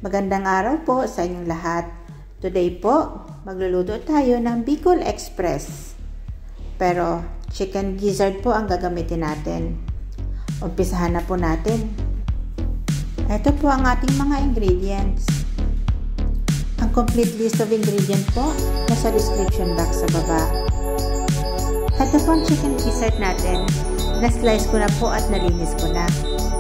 Magandang araw po sa inyong lahat. Today po, magluluto tayo ng Bicol Express. Pero, Chicken Gizzard po ang gagamitin natin. Umpisahan na po natin. Ito po ang ating mga ingredients. Ang complete list of ingredients po, nasa description box sa baba. Ito po ang Chicken Gizzard natin. Na-slice ko na po at nalinis ko na.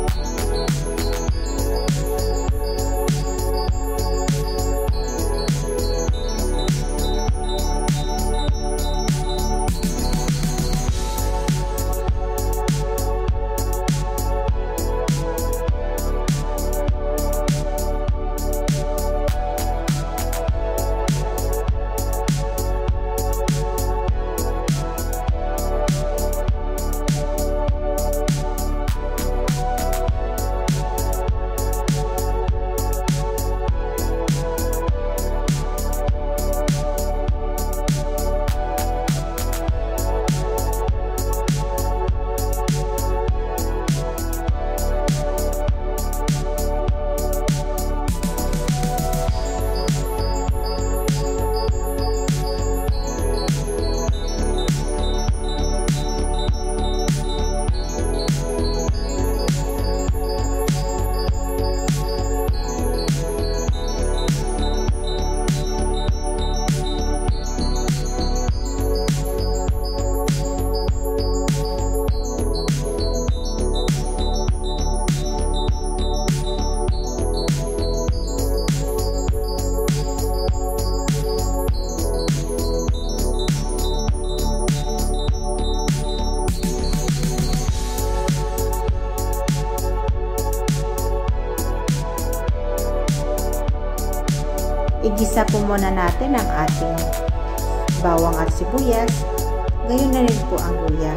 Igisa po muna natin ang ating bawang at sibuyas. Gayon na rin po ang luya.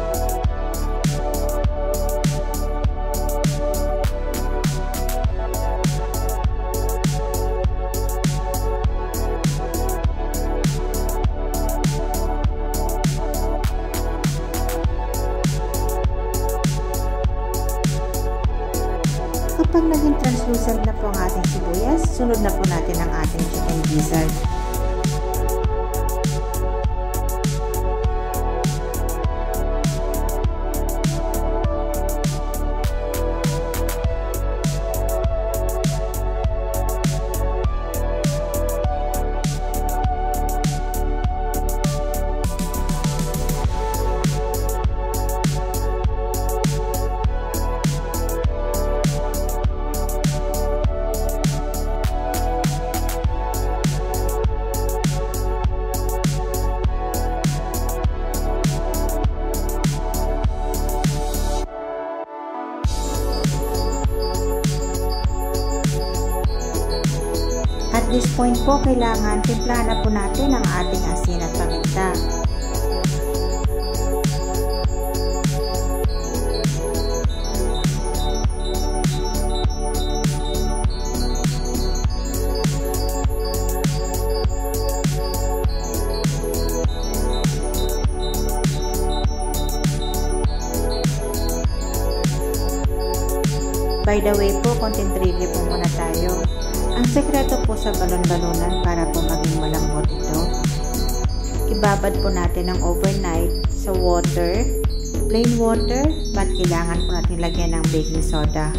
Kapag naging translucent na po ang ating sibuyas, sunod na po natin ang ating chicken gizzard. At this point po, kailangan timplahan na po natin ang ating asin at paminta. By the way po, content trivia po muna tayo. Ang sekreto po sa balon-balunan para po maging malambot ito, ibabad po natin ng overnight sa water, plain water, but kailangan po natin lagyan ng baking soda.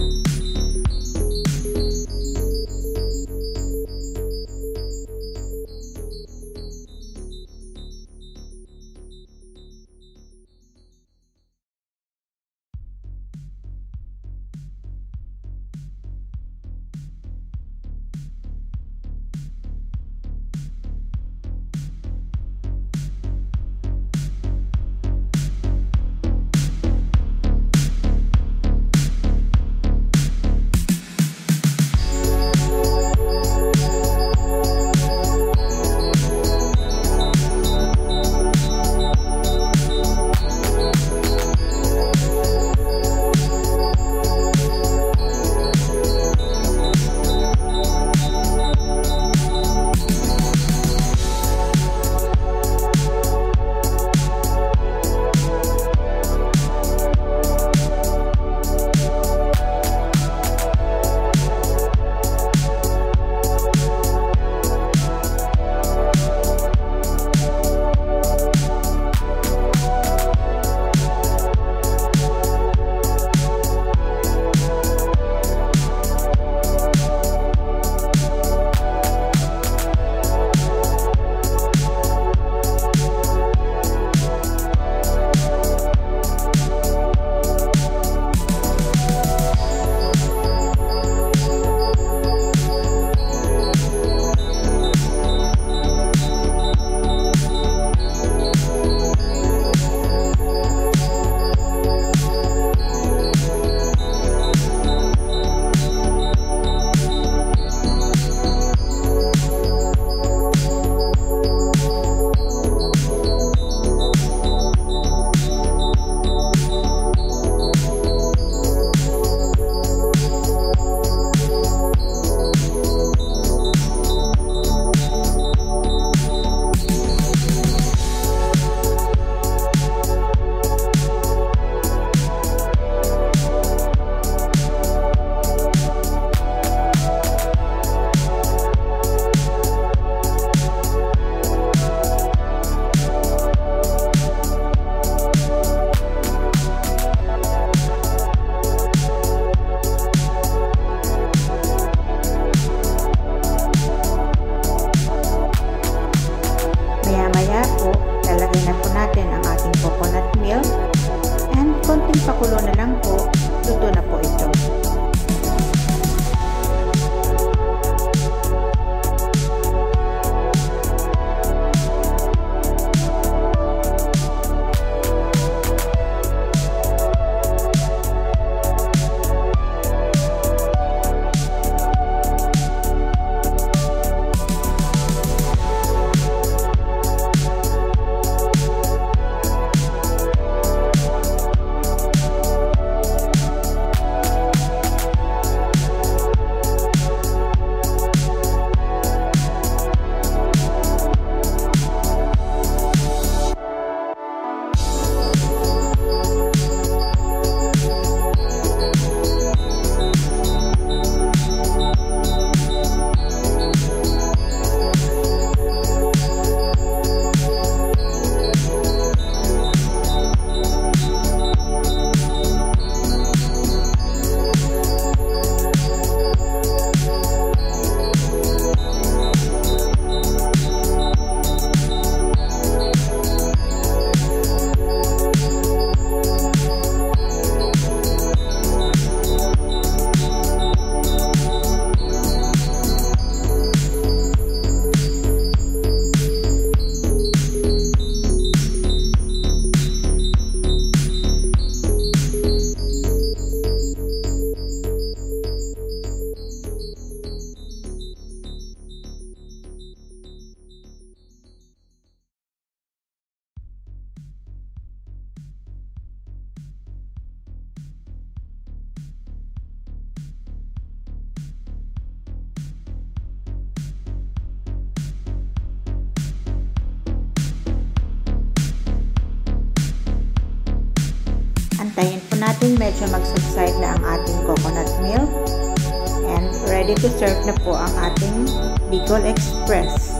natin medyo mag-subside na ang ating coconut milk. And ready to serve na po ang ating Bicol Express.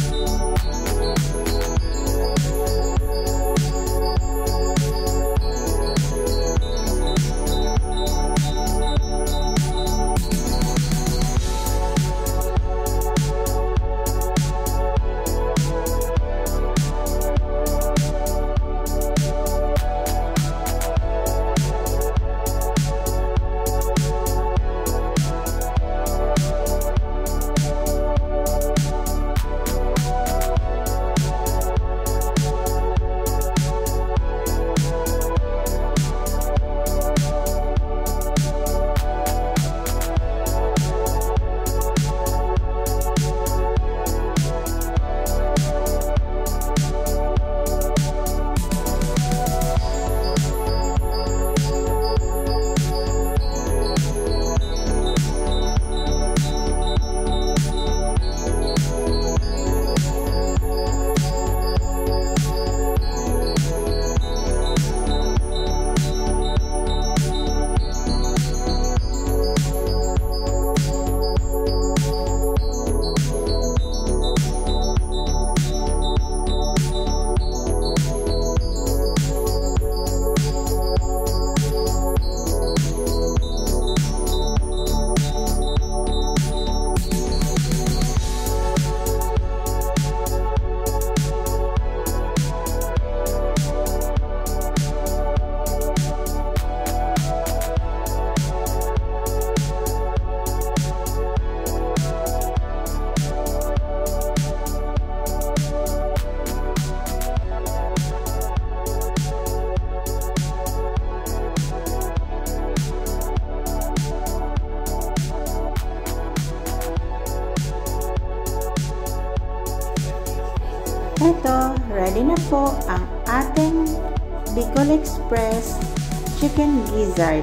Ito, ready na po ang ating Bicol Express Chicken Gizzard.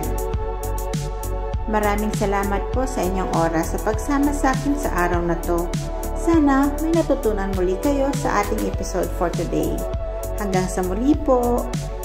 Maraming salamat po sa inyong oras sa pagsama sa akin sa araw na to. Sana may natutunan muli kayo sa ating episode for today. Hanggang sa muli po!